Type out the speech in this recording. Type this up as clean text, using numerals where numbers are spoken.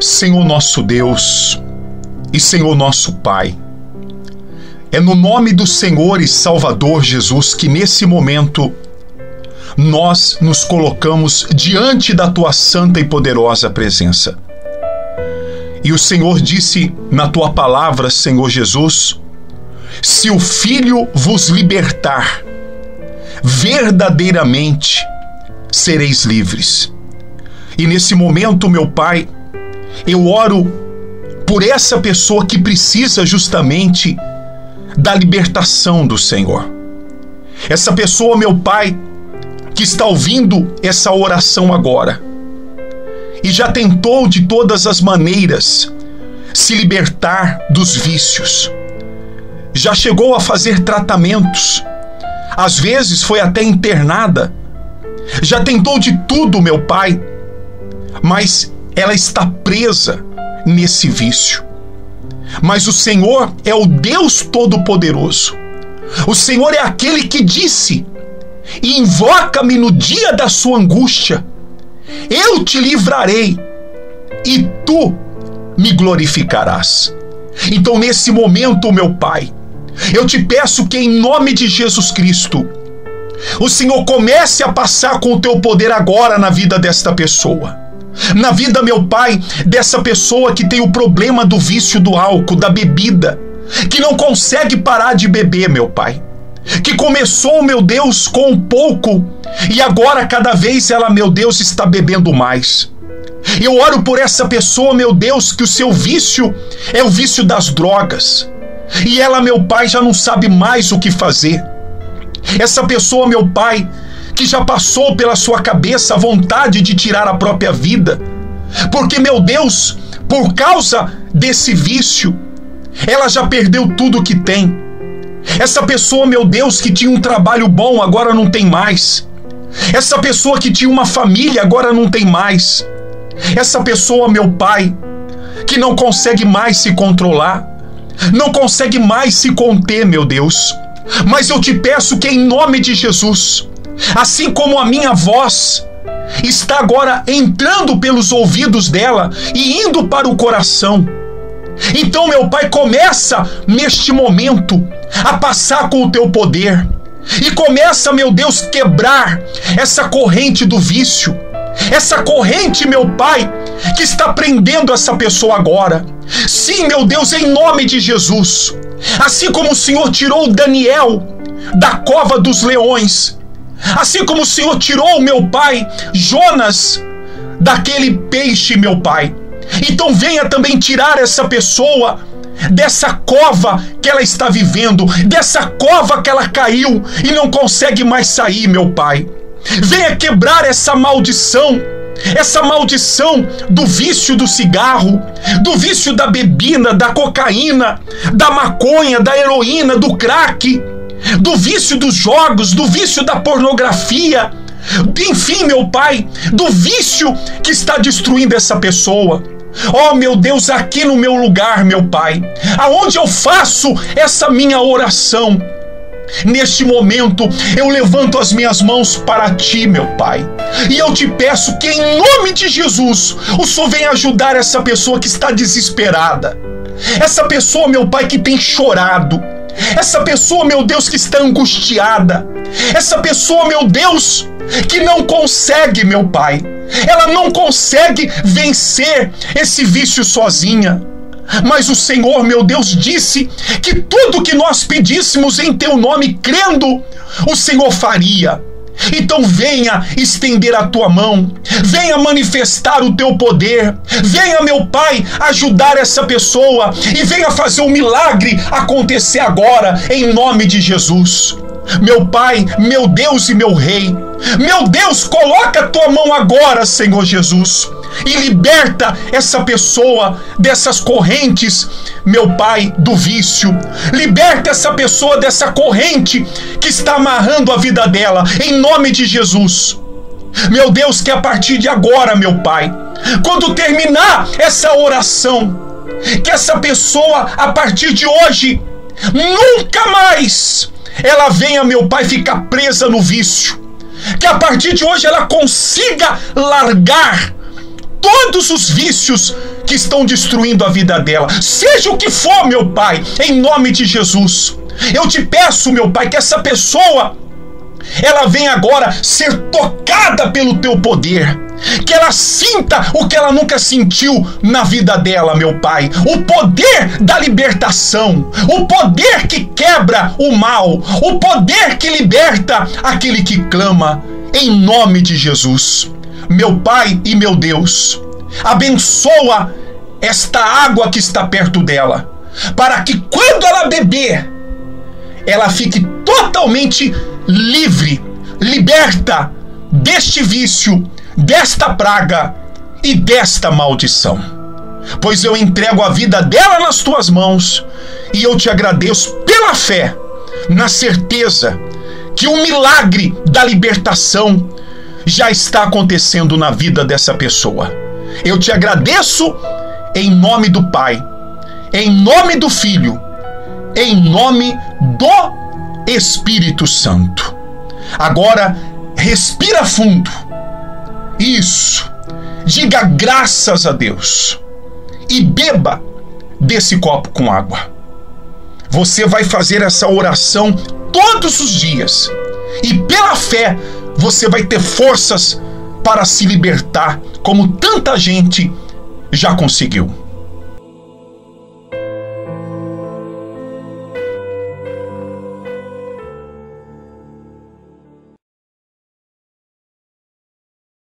Senhor nosso Deus e Senhor nosso Pai, é no nome do Senhor e Salvador Jesus que nesse momento nós nos colocamos diante da Tua santa e poderosa presença. E o Senhor disse na Tua palavra, Senhor Jesus, se o Filho vos libertar, verdadeiramente sereis livres. E nesse momento, meu Pai, eu oro por essa pessoa que precisa justamente da libertação do Senhor. Essa pessoa, meu Pai, que está ouvindo essa oração agora e já tentou de todas as maneiras se libertar dos vícios, já chegou a fazer tratamentos, às vezes foi até internada, já tentou de tudo, meu Pai, mas ela está presa nesse vício. Mas o Senhor é o Deus Todo-Poderoso. O Senhor é aquele que disse: invoca-me no dia da sua angústia, eu te livrarei e tu me glorificarás. Então, nesse momento, meu Pai, eu te peço que, em nome de Jesus Cristo, o Senhor comece a passar com o teu poder agora na vida desta pessoa. Na vida, meu Pai, dessa pessoa que tem o problema do vício do álcool, da bebida, que não consegue parar de beber, meu Pai. Que começou, meu Deus, com um pouco e agora cada vez ela, meu Deus, está bebendo mais. Eu oro por essa pessoa, meu Deus, que o seu vício é o vício das drogas. E ela, meu Pai, já não sabe mais o que fazer. Essa pessoa, meu Pai, que já passou pela sua cabeça a vontade de tirar a própria vida, porque, meu Deus, por causa desse vício, ela já perdeu tudo que tem. Essa pessoa, meu Deus, que tinha um trabalho bom, agora não tem mais. Essa pessoa que tinha uma família, agora não tem mais. Essa pessoa, meu Pai, que não consegue mais se controlar, não consegue mais se conter, meu Deus. Mas eu te peço que, em nome de Jesus, assim como a minha voz está agora entrando pelos ouvidos dela e indo para o coração, então, meu Pai, começa neste momento a passar com o teu poder e começa, meu Deus, quebrar essa corrente do vício, essa corrente, meu Pai, que está prendendo essa pessoa agora. Sim, meu Deus, em nome de Jesus, assim como o Senhor tirou Daniel da cova dos leões, assim como o Senhor tirou, meu Pai, Jonas daquele peixe, meu Pai, então venha também tirar essa pessoa dessa cova que ela está vivendo, dessa cova que ela caiu e não consegue mais sair, meu Pai. Venha quebrar essa maldição do vício do cigarro, do vício da bebida, da cocaína, da maconha, da heroína, do crack, do vício dos jogos, do vício da pornografia, enfim, meu Pai, do vício que está destruindo essa pessoa. Oh, meu Deus, aqui no meu lugar, meu Pai, aonde eu faço essa minha oração, neste momento eu levanto as minhas mãos para Ti, meu Pai, e eu te peço que, em nome de Jesus, o Senhor venha ajudar essa pessoa que está desesperada, essa pessoa, meu Pai, que tem chorado, essa pessoa, meu Deus, que está angustiada, essa pessoa, meu Deus, que não consegue, meu Pai, ela não consegue vencer esse vício sozinha. Mas o Senhor, meu Deus, disse que tudo que nós pedíssemos em Teu nome, crendo, o Senhor faria. Então venha estender a Tua mão, venha manifestar o Teu poder, venha, meu Pai, ajudar essa pessoa e venha fazer um milagre acontecer agora, em nome de Jesus. Meu Pai, meu Deus e meu Rei, meu Deus, coloca a Tua mão agora, Senhor Jesus, e liberta essa pessoa dessas correntes, meu Pai, do vício. Liberta essa pessoa dessa corrente que está amarrando a vida dela, em nome de Jesus. Meu Deus, que a partir de agora, meu Pai, quando terminar essa oração, que essa pessoa, a partir de hoje, nunca mais ela venha, meu Pai, ficar presa no vício. Que a partir de hoje ela consiga largar todos os vícios que estão destruindo a vida dela. Seja o que for, meu Pai, em nome de Jesus. Eu te peço, meu Pai, que essa pessoa, ela venha agora ser tocada pelo teu poder. Que ela sinta o que ela nunca sentiu na vida dela, meu Pai. O poder da libertação. O poder que quebra o mal. O poder que liberta aquele que clama. Em nome de Jesus. Meu Pai e meu Deus, abençoa esta água que está perto dela, para que quando ela beber, ela fique totalmente livre, liberta deste vício, desta praga e desta maldição. Pois eu entrego a vida dela nas tuas mãos e eu te agradeço pela fé, na certeza que o milagre da libertação já está acontecendo na vida dessa pessoa. Eu te agradeço em nome do Pai, em nome do Filho, em nome do Espírito Santo. Agora, respira fundo. Isso. Diga graças a Deus. E beba desse copo com água. Você vai fazer essa oração todos os dias. E pela fé, você vai ter forças para se libertar, como tanta gente já conseguiu.